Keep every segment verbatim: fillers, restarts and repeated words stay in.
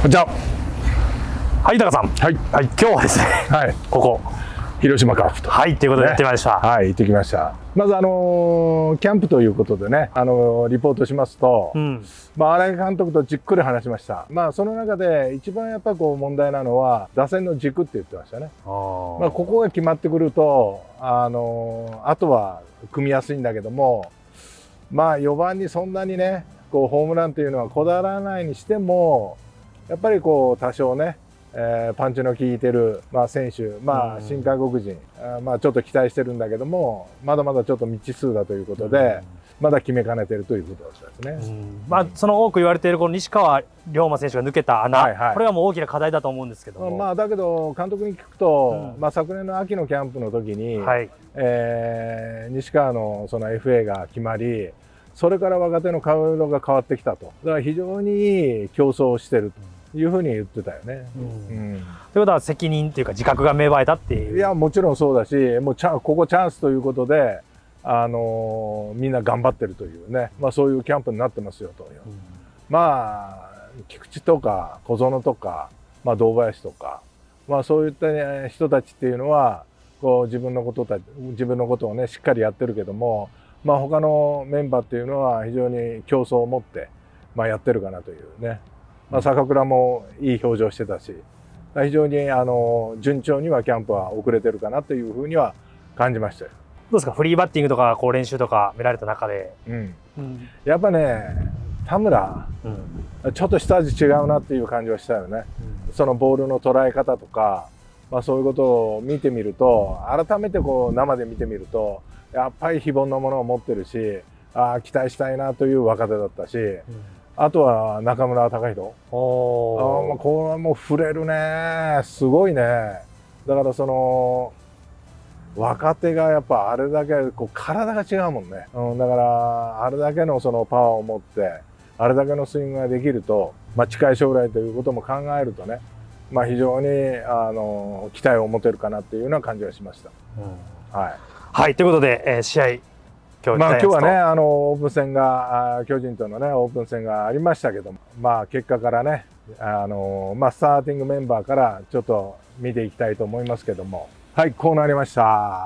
こんにちは。 はい、高さん。はい、はい、今日はですね。はい、ここ。 広島カープと。 はい、ということでやってまいりました。 はい、行ってきました。まずあのー、キャンプということでね、あのー、リポートしますと、うん、まあ新井監督とじっくり話しました。まあその中で一番やっぱりこう問題なのは打線の軸って言ってましたね。あまあここが決まってくると、あのー、あとは組みやすいんだけども、まあよばんにそんなにね、こうホームランというのはこだわらないにしても、やっぱりこう多少ね、えー、パンチの効いてる、まあ、選手、まあ、新外国人、うん、まあ、ちょっと期待してるんだけども、まだまだちょっと未知数だということで、うん、まだ決めかねてるということですね。うん、 まあ、その多く言われているこの西川龍馬選手が抜けた穴、はいはい、これはもう大きな課題だと思うんですけども、 まあ、だけど監督に聞くと、うん、まあ、昨年の秋のキャンプの時に、はい、えー、西川のその エフエー が決まり、それから若手の顔色が変わってきたと。だから非常にいい競争をしてるというふうに言ってたよね。うんうん、ということは責任というか自覚が芽生えたっていう。 いやもちろんそうだし、もうチャここチャンスということで、あのー、みんな頑張ってるというね、まあ、そういうキャンプになってますよという。うん、まあ菊池とか小園とか、まあ、堂林とか、まあ、そういった人たちっていうのはこう自分のことた自分のことをねしっかりやってるけども。まあ他のメンバーっていうのは非常に競争を持って、まあ、やってるかなというね、まあ、坂倉もいい表情してたし非常にあの順調にはキャンプは遅れてるかなというふうには感じましたよ。 どうですか、フリーバッティングとかこう練習とか見られた中で、 うんうん、やっぱね田村、うん、ちょっと一味違うなっていう感じはしたよね、うん、そのボールの捉え方とか、まあ、そういうことを見てみると改めてこう生で見てみるとやっぱり非凡なものを持ってるし、あ期待したいなという若手だったし、うん、あとは中村隆弘。おあ、まあ、これはもう触れるね、すごいね。だからその若手がやっぱあれだけこう体が違うもんね、うん、だからあれだけのそのパワーを持ってあれだけのスイングができると、まあ、近い将来ということも考えるとね、まあ、非常にあの期待を持てるかなっていうような感じがしました。うん、はいはい、ということで、えー、試合、今日、まあ、今日はね、あのオープン戦が、巨人とのね、オープン戦がありましたけども、まあ、結果からね、あのまあ、スターティングメンバーからちょっと見ていきたいと思いますけども、はい、こうなりました。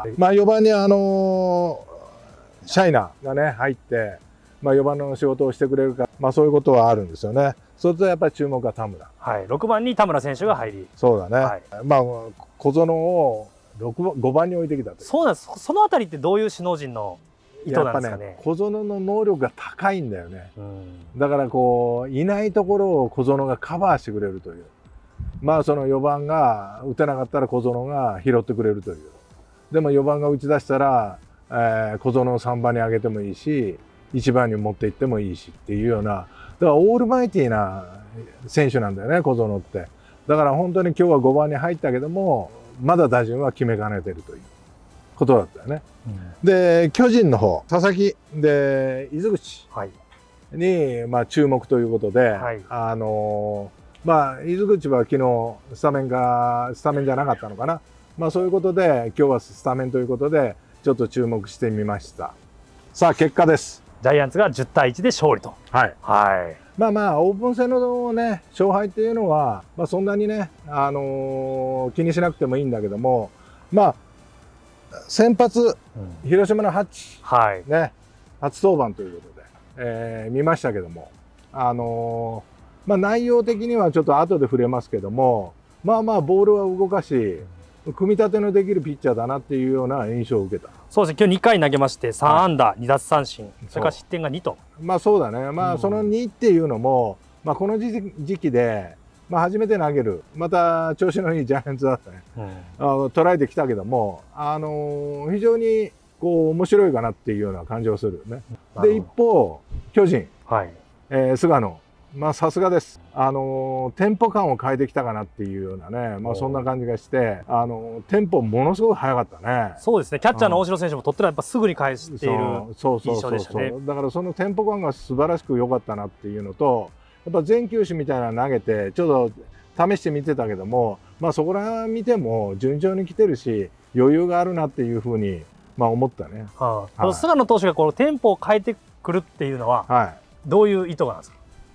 まあ、よばんに、あのシャイナがね、入って、まあ、よばんの仕事をしてくれるか、まあ、そういうことはあるんですよね。それとやっぱり注目は田村。 はい、ろくばんに田村選手が入り。 そうだね。はい、まあ、小園をごばんに置いてきたと。 そうなんです。そのあたりってどういう首脳陣の意図なんですかね。 やっぱね、小園の能力が高いんだよね。うん、だからこういないところを小園がカバーしてくれるという。まあそのよばんが打てなかったら小園が拾ってくれるという。でもよばんが打ち出したら、えー、小園をさんばんに上げてもいいし、いちばんに持っていってもいいしっていうような、だからオールマイティーな選手なんだよね、小園って。だから本当に今日はごばんに入ったけども。まだ打順は決めかねてるということだったよね。うん、で巨人の方佐々木で伊豆口に、はい、まあ注目ということで、はい、あのまあ伊豆口は昨日スタメンがスタメンじゃなかったのかな、まあそういうことで今日はスタメンということでちょっと注目してみました。さあ結果です。 ジャイアンツがじゅうたいいちで勝利と。 はい、はい、まあまあオープン戦のね勝敗っていうのは、まあ、そんなにね、あのー、気にしなくてもいいんだけども、まあ先発、うん、広島のハッチ、はい、ね、初登板ということで、えー、見ましたけども、あのー、まあ、内容的にはちょっと後で触れますけども、まあまあボールは動かし組み立てのできるピッチャーだなっていうような印象を受けた。 そうですね、今日にかい投げましてさんあんだ、にだつさんしん、それから失点がにと。 まあそうだね、まあそのにっていうのも、うん、まあこの時期で、まあ、初めて投げる、また調子のいいジャイアンツだったね、うん、あの捉えてきたけども、あのー、非常にこう面白いかなっていうような感じをするよね。で一方巨人、はい、えー、菅野、まあさすがです。あのテンポ感を変えてきたかなっていうようなね、まあそんな感じがして、あのテンポものすごく速かったね。 そうですね。キャッチャーの大城選手もとってもやっぱすぐに返している印象でしたね。 だからそのテンポ感が素晴らしく良かったなっていうのと、やっぱ全球種みたいなの投げてちょっと試してみてたけども、まあそこら見ても順調に来てるし余裕があるなっていうふうにまあ思ったね。 はあ、はい、菅野投手がこのテンポを変えてくるっていうのは、はい、どういう意図がなんですか。 あ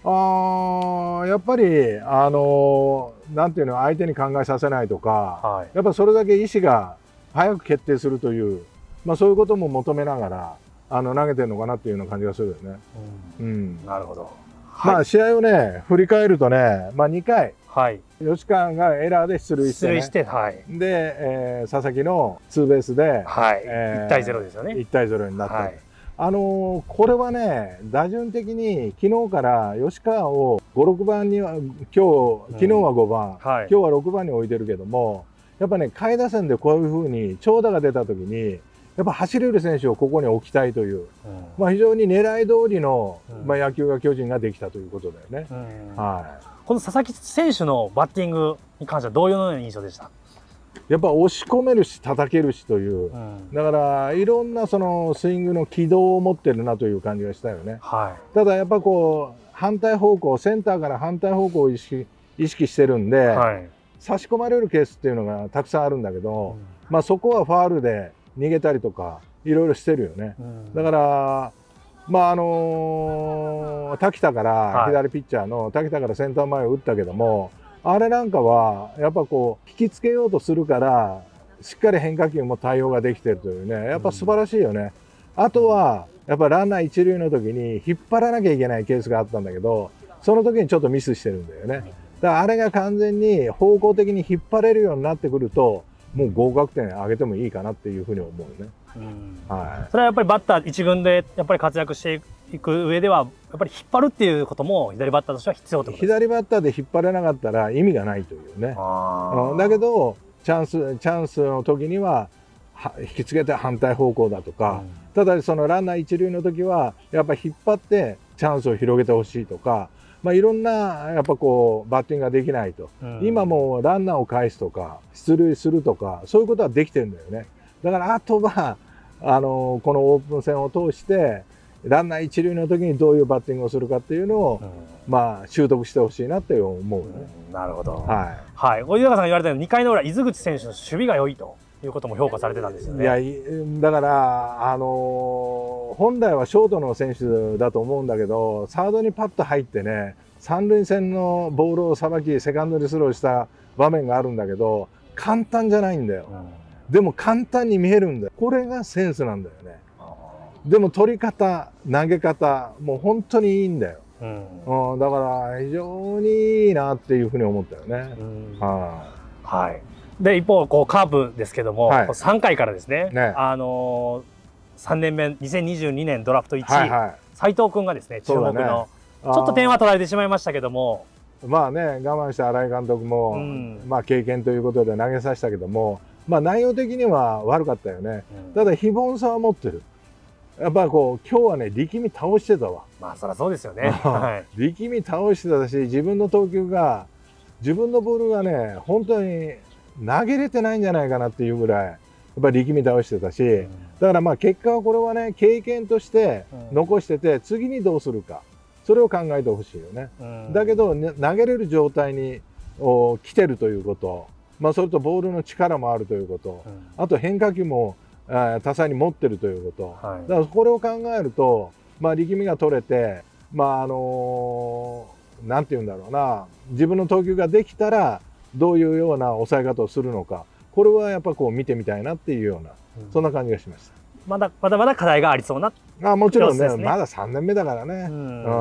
あやっぱりあのなんていうの、相手に考えさせないとか、はい、やっぱそれだけ意思が早く決定するという、まあ、そういうことも求めながらあの投げてるのかなっていうような感じがするよね。 うん、うん、なるほど。はい、 まあ試合をね振り返るとね、まあ、にかい、 はい、 吉川がエラーで出塁して、ね、 出塁して、はい、 で、えー、佐々木のツーベースで、 はい、えー、いちたいゼロですよね。 いちたいゼロになった。はい、あのー、これはね、打順的に昨日から吉川をご、ろくばんには、今日、昨日はごばん、うん、はい、今日はろくばんに置いてるけども、やっぱね、下位打線でこういうふうに長打が出たときに、やっぱ走れる選手をここに置きたいという、うん、まあ非常に狙い通りの、うん、まあ野球が巨人ができたということだよね。うん、はい、 この佐々木選手のバッティングに関してはどういうような印象でした？ やっぱ押し込めるし叩けるしという、うん、だからいろんなそのスイングの軌道を持ってるなという感じがしたよね。はい、ただやっぱこう反対方向、センターから反対方向を意識、意識してるんで、はい、差し込まれるケースっていうのがたくさんあるんだけど、うん、まあそこはファウルで逃げたりとかいろいろしてるよね。うん、だからまああのー、滝田から、はい、左ピッチャーの滝田からセンター前を打ったけども、あれなんかはやっぱこう引きつけようとするからしっかり変化球も対応ができてるというね、やっぱ素晴らしいよね。うん、あとはやっぱランナー一塁の時に引っ張らなきゃいけないケースがあったんだけど、その時にちょっとミスしてるんだよね。だからあれが完全に方向的に引っ張れるようになってくると、もう合格点上げてもいいかなっていうふうに思うね。うん、はい、それはやっぱりバッター一軍でやっぱり活躍していく上では、やっぱり引っ張るっていうことも左バッターとしては必要ってことですか？左バッターで引っ張れなかったら意味がないというね。うん、だけどチャンスチャンスの時には引きつけて反対方向だとか、うん、ただそのランナー一塁の時はやっぱ引っ張ってチャンスを広げてほしいとか、まあ、いろんなやっぱこうバッティングができないと、うん、今もうランナーを返すとか出塁するとかそういうことはできてるんだよね。だからあとはあのこのオープン戦を通してランナー一塁の時にどういうバッティングをするかっていうのを、うん、まあ習得してほしいなって思うね。 うん、なるほど。はい。はい。小豊さんが言われたようににかいの裏井口選手の守備が良いということも評価されてたんですよね。いやだからあの本来はショートの選手だと思うんだけど、サードにパッと入ってね、三塁線のボールをさばきセカンドにスローした場面があるんだけど、簡単じゃないんだよ。うん、でも簡単に見えるんだよ。これがセンスなんだよね。でも取り方、投げ方、もう本当にいいんだよ。うんうん、だから非常にいいなっていうふうに思ったよね。うん、はい。はい。で一方こうカープですけども、はい、さんかいからですね。ね、あのー、さんねんめにせんにじゅうにねんドラフトいちい、はいはい、斉藤君がですね注目の、ね、ちょっと点は取られてしまいましたけども。 まあね、我慢した新井監督も、うん、まあ経験ということで投げさせたけども、まあ内容的には悪かったよね。うん、ただ非凡さは持ってる。やっぱりこう今日はね力み倒してたわ。 まあそりゃそうですよね。はい、力み倒してたし、自分の投球が自分のボールがね本当に投げれてないんじゃないかなっていうぐらいやっぱり力み倒してたし、うん、だからまあ結果はこれはね経験として残してて、うん、次にどうするかそれを考えてほしいよね。うん、だけど、ね、投げれる状態に来てるということ、まあ、それとボールの力もあるということ、うん、あと変化球も多彩に持ってるということ、はい、だからこれを考えると、まあ、力みが取れて、まああのー、なんて言うんだろうな、自分の投球ができたらどういうような抑え方をするのか、これはやっぱこう見てみたいなっていうような、うん、そんな感じがしました。 まだまだまだ課題がありそうな、 あもちろんね、まださんねんめだからね、うん、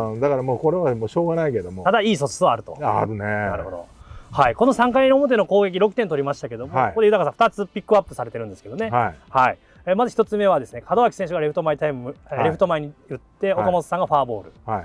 うん、だからもうこれはもうしょうがないけども、 ただいい素質はあると。 あるね。 なるほど。はい、このさんかいの表の攻撃ろくてん取りましたけども、はい、ここで豊さんふたつピックアップされてるんですけどね。はい、はい、えまずひとつめはですね、門脇選手がレフト前タイム、はい、レフト前に打って岡本さんがフォアボール、はい、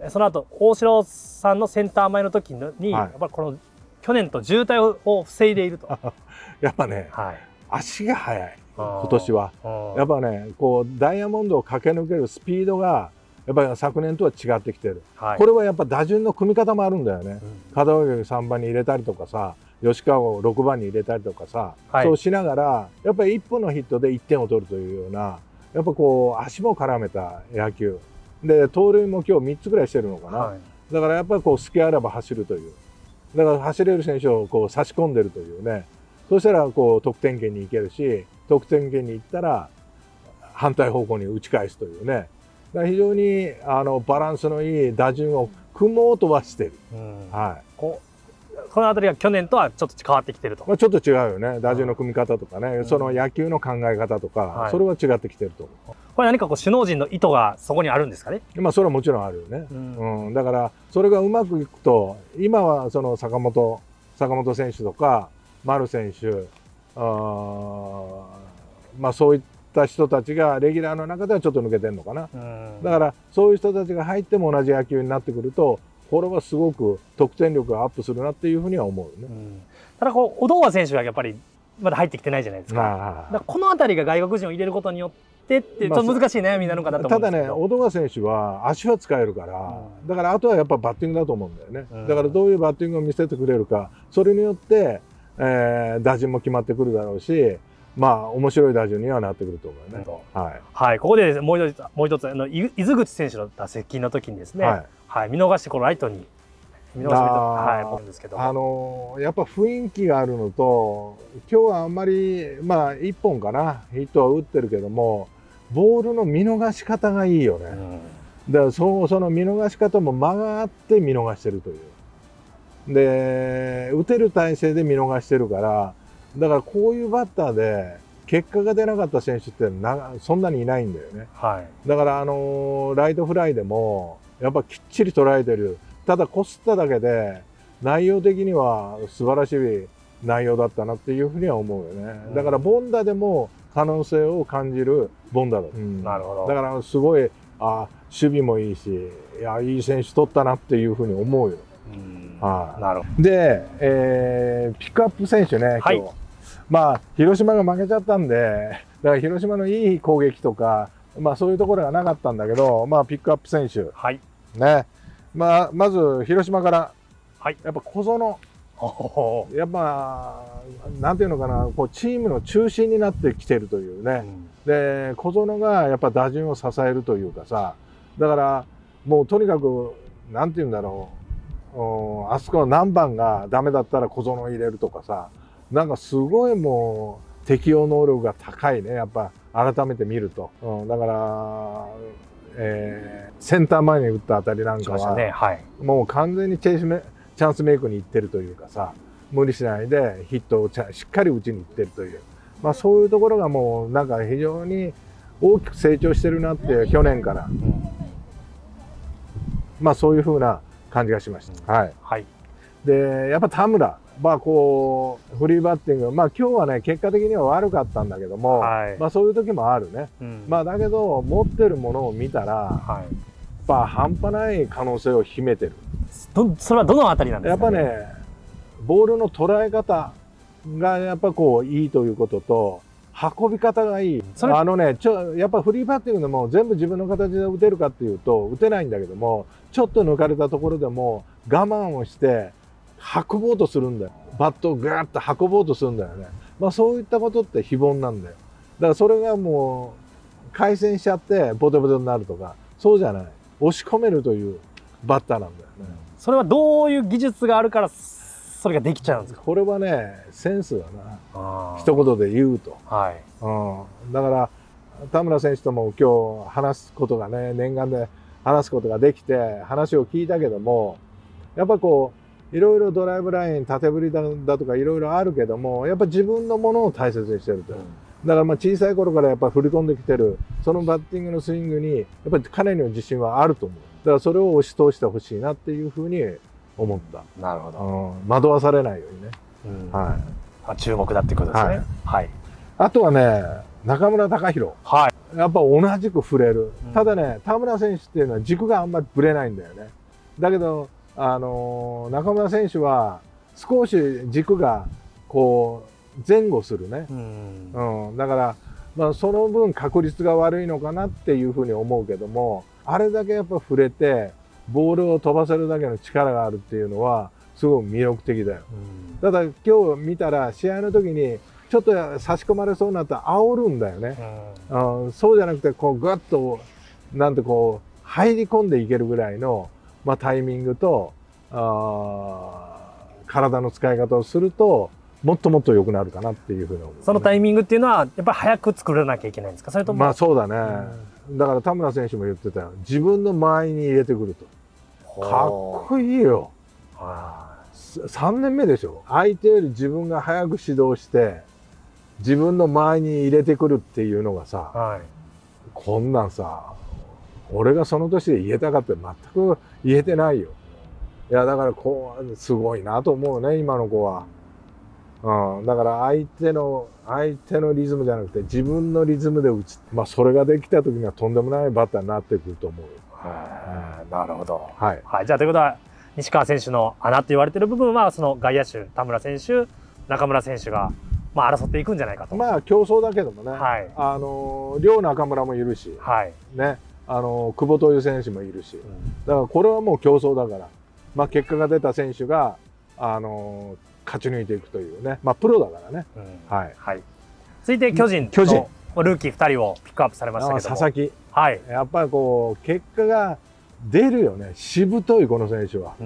その後大城さんのセンター前の時に、はい、やっぱりこの去年と渋滞を防いでいるとやっぱね、はい、足が速い今年は。やっぱねこうダイヤモンドを駆け抜けるスピードがやっぱり昨年とは違ってきてる、はい、これはやっぱ打順の組み方もあるんだよね。門脇をさんばんに入れたりとかさ、吉川をろくばんに入れたりとかさ、はい、そうしながらやっぱりいっぽんのヒットでいってんを取るというような、やっぱこう足も絡めた野球で、盗塁も今日みっつぐらいしてるのかな、はい、だからやっぱりこう隙あれば走るという、だから走れる選手をこう差し込んでるというね、そしたらこう得点圏に行けるし、得点圏に行ったら反対方向に打ち返すというね、だから非常にあのバランスのいい打順を組もうとはしてる。 うん、 はい。 ここの辺りが去年とはちょっと変わってきてると。 まあちょっと違うよね。打順の組み方とかね、うん、その野球の考え方とか、はい、それは違ってきてると思う。 これ何かこう首脳陣の意図がそこにあるんですかね。 まあそれはもちろんあるよね。うん、うん、だからそれがうまくいくと、今はその坂本坂本選手とか丸選手、あまあそういった人たちがレギュラーの中ではちょっと抜けてるのかな。うん、だからそういう人たちが入っても同じ野球になってくると、これはすごく得点力がアップするなっていうふうには思うよね。うん、 ただこう小堂選手はやっぱりまだ入ってきてないじゃないですか。だからこの辺りが外国人を入れることによってってちょっと難しい悩みになるのかなと思うんですけど。 ただね、小堂選手は足は使えるから、うん、だからあとはやっぱバッティングだと思うんだよね。うん、だからどういうバッティングを見せてくれるか、それによって、えー、打順も決まってくるだろうし、まあ面白い打順にはなってくると思うね。はい、 はい、ここでもう一つもう一つあの伊豆口選手の打席の時にですね、はい、はい、見逃してこのライトに見逃してはい思うんですけど、 あのー、やっぱ雰囲気があるのと、今日はあんまりまあいっぽんかなヒットは打ってるけども、ボールの見逃し方がいいよね。うん、だからそその見逃し方も間があって見逃してるという。で打てる体勢で見逃してるから、だからこういうバッターで結果が出なかった選手ってなそんなにいないんだよね。はい、だからあのライトフライでもやっぱきっちり捉えてる。ただこすっただけで内容的には素晴らしい内容だったなっていうふうには思うよね。だから凡打でも可能性を感じる凡打だ。うん、なるほど。だからすごいあ守備もいいし、いやいい選手取ったなっていうふうに思うよ。はい、なるほど。で、えー、ピックアップ選手ね、今日、はい、まあ広島が負けちゃったんで、だから広島のいい攻撃とか、まあそういうところがなかったんだけど、まあピックアップ選手、はい、ね、まあまず広島から、はい、やっぱ小園、やっぱなんていうのかな、こうチームの中心になってきてるというね、うん、で小園がやっぱ打順を支えるというかさ、だからもうとにかくなんていうんだろう。あそこの何番がダメだったら小園を入れるとかさ、なんかすごいもう適応能力が高いね、やっぱ改めて見ると、うん、だから、えー、センター前に打ったあたりなんかは、ね、はい、もう完全にチェイスメチャンスメイクにいってるというかさ、無理しないでヒットをしっかり打ちにいってるという、まあ、そういうところがもうなんか非常に大きく成長してるなって去年から、うん、まあそういうふうな感じがしました。はい。はい、で、やっぱ田村、まあこうフリーバッティング、まあ今日はね結果的には悪かったんだけども、はい、まあそういう時もあるね。うん、まあだけど持ってるものを見たら、はい、やっぱ半端ない可能性を秘めてる。 どそれはどのあたりなんですかね。 やっぱね、ボールの捉え方がやっぱこういいということと。運び方がいい。あのね、ちょやっぱフリーバッティングでも全部自分の形で打てるかっていうと打てないんだけども、ちょっと抜かれたところでも我慢をして運ぼうとするんだよ。バットをグーッと運ぼうとするんだよね。まあそういったことって非凡なんだよ。だからそれがもう回旋しちゃってボテボテになるとか、そうじゃない。押し込めるというバッターなんだよね。 それはどういう技術があるからそれができちゃうんですか。 これはねセンスだな、一言で言うと、はい、うん、だから田村選手とも今日話すことがね、念願で話すことができて話を聞いたけども、やっぱこういろいろドライブライン縦振り だ, だとかいろいろあるけども、やっぱ自分のものを大切にしてると、うん、だからまあ小さい頃からやっぱ振り込んできてるそのバッティングのスイングにやっぱり彼には自信はあると思う。だからそれを押し通してほしいなっていうふうに思った。なるほど、うん、惑わされないようにね、うん、はい、 あ、注目だってことですね。はい、はい、 あとはね中村貴弘、はい、やっぱ同じく振れる、うん、ただね田村選手っていうのは軸があんまりぶれないんだよね。だけど、あのー、中村選手は少し軸がこう前後するね、うん、うん、だから、まあ、その分確率が悪いのかなっていうふうに思うけども、あれだけやっぱ触れてボールを飛ばせるだけの力があるっていうのはすごく魅力的だよ。うん、ただ今日見たら試合の時にちょっと差し込まれそうになったら煽るんだよね。うん、そうじゃなくてこうグッとなんてこう入り込んでいけるぐらいの、まあ、タイミングとあ体の使い方をするともっともっと良くなるかなっていうふうに思う、ね。 そのタイミングっていうのはやっぱり早く作らなきゃいけないんですか。それともまあそうだね。うん、だから田村選手も言ってたよ。自分の間合いに入れてくると。 かっこいいよ。さんねんめでしょ。相手より自分が早く指導して自分の前に入れてくるっていうのがさ、はい、こんなんさ俺がその年で言えたかって全く言えてないよ。いやだからこうすごいなと思うね今の子は。うん、だから相手の相手のリズムじゃなくて自分のリズムで打つ、まあ、それができた時にはとんでもないバッターになってくると思うよ。 うん、なるほど、 はいはい、じゃあということは西川選手の穴って言われてる部分はその外野手田村選手中村選手が、まあ、争っていくんじゃないかと。 まあ競争だけどもね、 はい、 あの両中村もいるし、 はいね、あの久保という選手もいるし、うん、だからこれはもう競争だから、まあ、結果が出た選手があの勝ち抜いていくというね、まあ、プロだからね。うん、はい、はい、 続いて巨人のルーキーふたりをピックアップされましたけども、 佐々木、 はい、 やっぱりこう結果が出るよね。しぶといこの選手は。うん、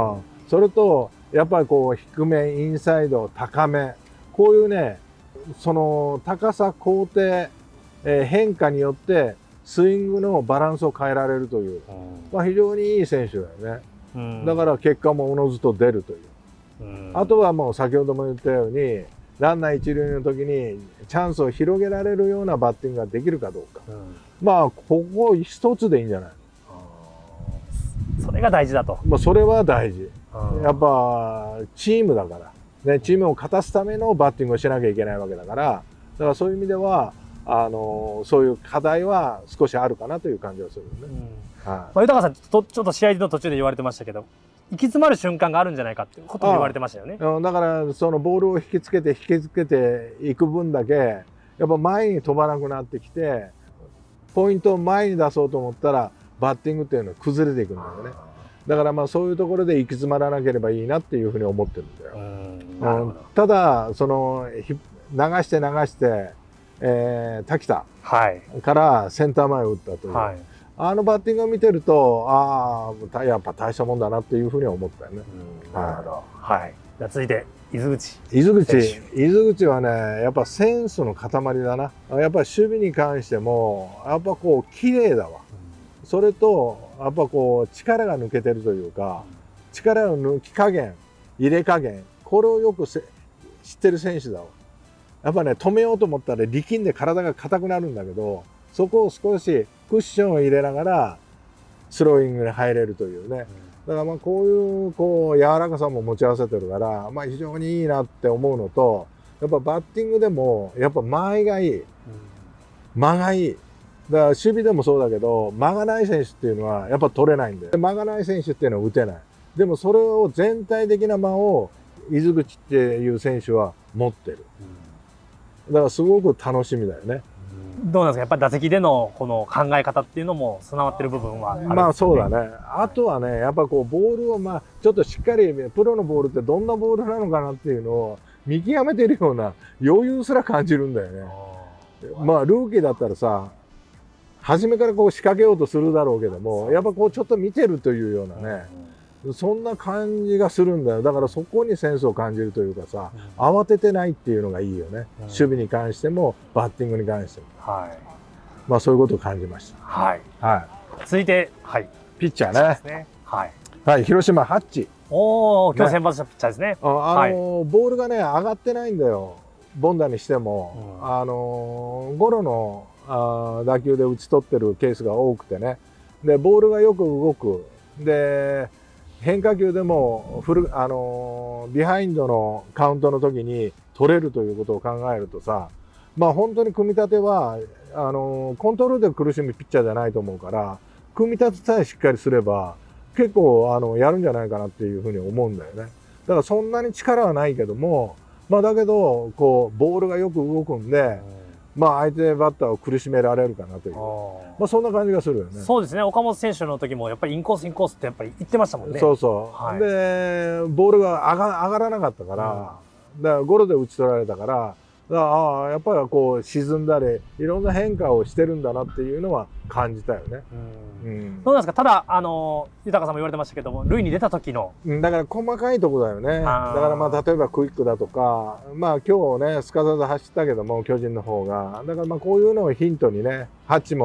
うん、それとやっぱりこう低めインサイド高めこういうねその高さ高低、えー、変化によってスイングのバランスを変えられるという、うん、まあ、非常にいい選手だよね。うん、だから結果もおのずと出るという。うん、あとはもう先ほども言ったようにランナー一塁の時にチャンスを広げられるようなバッティングができるかどうか、うん、まあここ一つでいいんじゃない。 それが大事だと。 まあそれは大事。やっぱチームだから、ね、チームを勝たすためのバッティングをしなきゃいけないわけだから、だからそういう意味ではあのそういう課題は少しあるかなという感じがするよね。 うん、はい、まあ、豊さんちょっと試合の途中で言われてましたけど行き詰まる瞬間があるんじゃないかっていうことも言われてましたよね。 だからそのボールを引きつけて引きつけていく分だけやっぱ前に飛ばなくなってきてポイントを前に出そうと思ったらバッティングっていうのは崩れていくんだよね。だからまあそういうところで行き詰まらなければいいなっていうふうに思ってるんだよ。うん、ただその流して流して、えー、滝田からセンター前を打ったという、はい、あのバッティングを見てるとああやっぱ大したもんだなっていうふうには思ったよね。 なるほど。はい。じゃあ続いて伊豆口。 伊豆口伊豆口はねやっぱセンスの塊だな。やっぱり守備に関してもやっぱこう綺麗だわ。うん、それとやっぱこう力が抜けてるというか、力の抜き加減入れ加減これをよく知ってる選手だわ。やっぱね止めようと思ったら力んで体が硬くなるんだけどそこを少しクッションを入れながらスローイングに入れるというね。だからまあこういうこう柔らかさも持ち合わせてるから、まあ、非常にいいなって思うのとやっぱバッティングでもやっぱ間合いがいい間がいい。だから守備でもそうだけど間がない選手っていうのはやっぱ取れないんで間がない選手っていうのは打てない。でもそれを全体的な間を伊豆口っていう選手は持ってる。だからすごく楽しみだよね。 どうなんですかやっぱり打席でのこの考え方っていうのも備わってる部分はあるんですかね。 まあそうだね。あとはねやっぱこうボールをまあちょっとしっかりプロのボールってどんなボールなのかなっていうのを見極めてるような余裕すら感じるんだよね。まあルーキーだったらさ初めからこう仕掛けようとするだろうけどもやっぱこうちょっと見てるというようなね、うん、そんな感じがするんだよ。だからそこにセンスを感じるというかさ、うん、慌ててないっていうのがいいよね、うん、守備に関してもバッティングに関しても、はい、まあそういうことを感じました。 はい、はい、続いて、はい、 ピッチャーね、ね、はい、はい、広島ハッチ。 おお今日先発したピッチャーですね。 あ、あのーはい、ボールがね上がってないんだよ凡打にしても、うん、あのー、ゴロのあ打球で打ち取ってるケースが多くてね。でボールがよく動く。で変化球でもフル、あのー、ビハインドのカウントの時に取れるということを考えるとさまあ本当に組み立てはあのー、コントロールで苦しむピッチャーじゃないと思うから組み立てさえしっかりすれば結構あのやるんじゃないかなっていうふうに思うんだよね。だからそんなに力はないけどもまあだけどこうボールがよく動くんで。まあ相手バッターを苦しめられるかなという、まあそんな感じがするよね。 そうですね。岡本選手の時もやっぱりインコースインコースってやっぱり言ってましたもんね。 そうそう。はい、でボールが上が上がらなかったから、うん、だからゴロで打ち取られたから、だああやっぱりこう沈んだりいろんな変化をしてるんだなっていうのは感じたよね。 うん。うん、どうなんですか。ただあの豊さんも言われてましたけども、塁に出た時の、 だから細かいところだよね。だからまあ例えばクイックだとか、まあ今日ねすかさず走ったけども巨人の方が、だからまあこういうのをヒントにね、ハッチも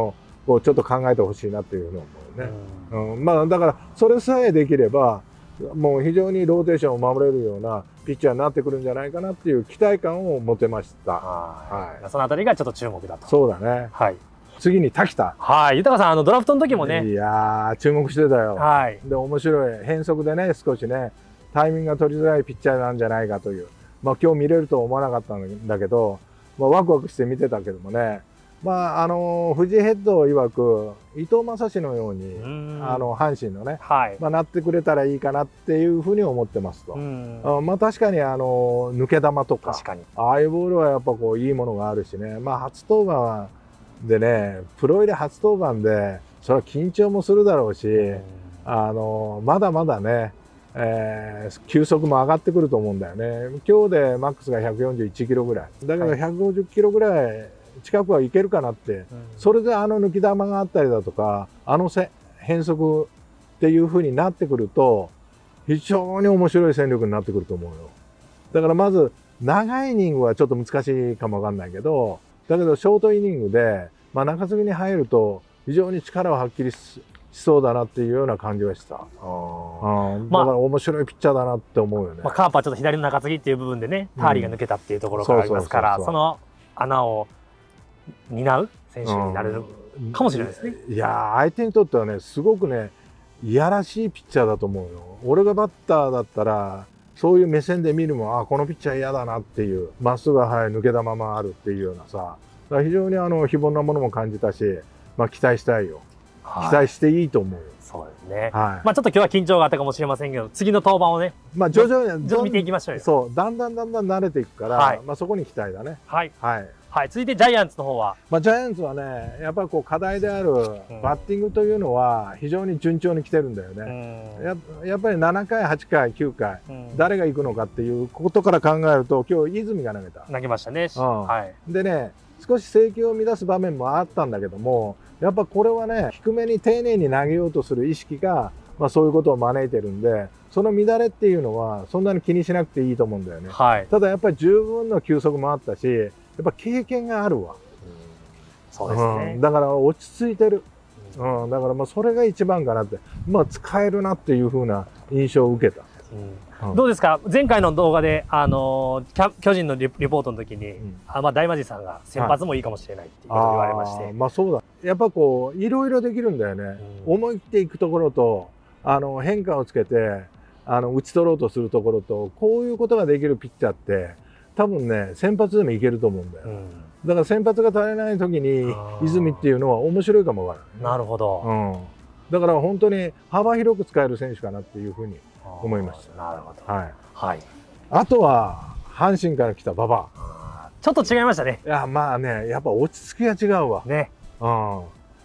こうちょっと考えてほしいなっていうふうに思うね。うん、まあだからそれさえできればもう非常にローテーションを守れるようなピッチャーになってくるんじゃないかなっていう期待感を持てました。 はい、そのあたりがちょっと注目だと。 そうだね。はい。次に滝田。 はい、豊さんあのドラフトの時もね。 いやー注目してたよ。はい。で面白い変則でね少しねタイミングが取りづらいピッチャーなんじゃないかという。まあ今日見れるとは思わなかったんだけど、まあ、ワクワクして見てたけどもね。まああの藤井ヘッド曰く伊藤将司のようにあの阪神のね、はい、まあなってくれたらいいかなっていうふうに思ってますと。あまあ確かにあの抜け球とかああいうボールはやっぱこういいものがあるしね。まあ初登板でねプロ入り初登板でそれは緊張もするだろうし、あのまだまだね、えー、球速も上がってくると思うんだよね。今日でマックスがひゃくよんじゅういちキロぐらいだけどひゃくごじゅっキロぐらい近くはいけるかなって、うん、それであの抜き球があったりだとかあのせ変則っていう風になってくると非常に面白い戦力になってくると思うよ。だからまず長いイニングはちょっと難しいかもわかんないけどだけどショートイニングで、まあ、中継ぎに入ると非常に力を発揮しそうだなっていうような感じがした。あ、まあ、だから面白いピッチャーだなって思うよね。 まあ、カープはちょっと左の中継ぎっていう部分でねターリーが抜けたっていうところがありますからその穴を担う選手になれるかもしれないですね。 いや相手にとってはねすごくねいやらしいピッチャーだと思うよ。俺がバッターだったらそういう目線で見るもあこのピッチャー嫌だなっていうまっすぐが速い抜け球もあるっていうようなさだから非常にあの非凡なものも感じたし、まあ、期待したいよ。はい、期待していいと思う。 そうですね。はい、まあちょっと今日は緊張があったかもしれませんけど次の登板をねまあ徐々に見ていきましょうよ。 そうだんだんだんだん慣れていくから、はい、まあそこに期待だね。 はい。はいはい、続いてジャイアンツの方は、 まあ、ジャイアンツはねやっぱりこう課題であるバッティングというのは非常に順調に来てるんだよね。うん、や, やっぱりななかいはちかいきゅうかい、うん、誰が行くのかっていうことから考えると今日泉が投げた投げましたね。うん、 はい、でね少し制球を乱す場面もあったんだけどもやっぱこれはね低めに丁寧に投げようとする意識が、まあ、そういうことを招いてるんでその乱れっていうのはそんなに気にしなくていいと思うんだよね。はい、ただやっぱり十分の球速もあったしやっぱ経験があるわ。 そうですね、 うん、だから落ち着いてる、うん、だからまあそれが一番かなって、まあ、使えるなっていう風な印象を受けた。 うんうん、どうですか前回の動画で、あのー、巨人のリポートの時に、うん、あまあ、大魔神さんが先発もいいかもしれないっていうことを言われまして、はい、 あまあそうだやっぱこういろいろできるんだよね、うん、思い切っていくところとあの変化をつけてあの打ち取ろうとするところとこういうことができるピッチャーって多分ね先発でもいけると思うんだよ、うん、だから先発が足りない時に泉っていうのは面白いかもわからない、ね、 なるほど、うん、 だから本当に幅広く使える選手かなっていうふうに思いました。 なるほど、 はいはい、 あとは阪神から来た馬場ちょっと違いましたね。 いやまあねやっぱ落ち着きが違うわ、ねうん、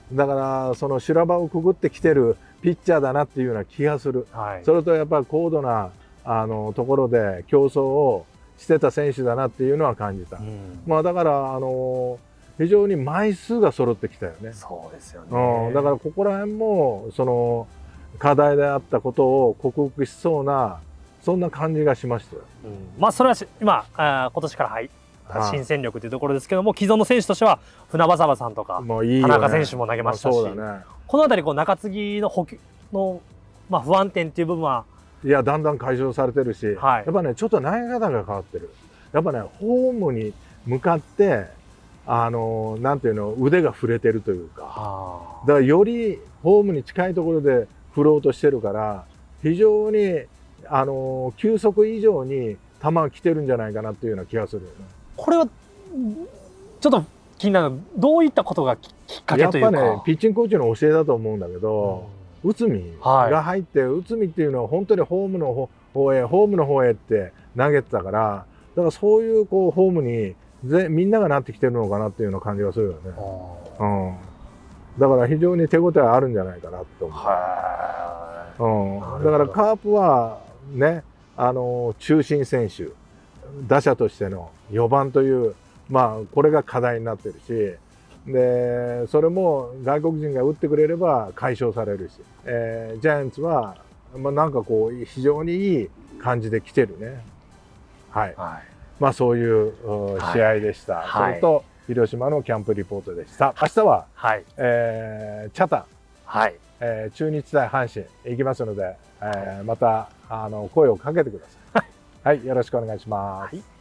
だからその修羅場をくぐってきてるピッチャーだなっていうような気がする、はい、それとやっぱり高度なあのところで競争をしてた選手だなっていうのは感じた、うん、まあだからあの非常に枚数が揃ってきたよね。 そうですよね、 うん、だからここら辺もその課題であったことを克服しそうなそんな感じがしましたよ、 うん、まあそれは今あ今年から入った新戦力というところですけども、既存の選手としては船場さんとかもういい、ね、田中選手も投げましたし、まあそうだね、この辺りこう中継ぎの補給の、まあ、不安定っていう部分はいやだんだん解消されてるし、はい、やっぱねちょっと投げ方が変わってる。やっぱねホームに向かってあのなんていうの腕が触れてるというかだからよりホームに近いところで振ろうとしてるから非常にあの球速以上に球が来てるんじゃないかなっていうような気がするよね。 これはちょっと気になるどういったことがきっかけというか。 やっぱねピッチングコーチの教えだと思うんだけど、うん、内海が入って、はい、内海っていうのは本当にホームの方へホームの方へって投げてたからだからそういうこうホームにぜみんながなってきてるのかなっていうような感じがするよね。うん、だから非常に手応えあるんじゃないかなって思う。うん、だからカープはねあの中心選手打者としてのよばんというまあこれが課題になってるしでそれも外国人が打ってくれれば解消されるし、えー、ジャイアンツは、まあ、なんかこう非常にいい感じで来てるね。はい、はい、まあそういう試合でした。はい、それと広島のキャンプリポートでした。明日は、 はい、 えー、北谷、 はい、 えー、中日対阪神行きますので、えー、またあの声をかけてください。はい、よろしくお願いします。はい。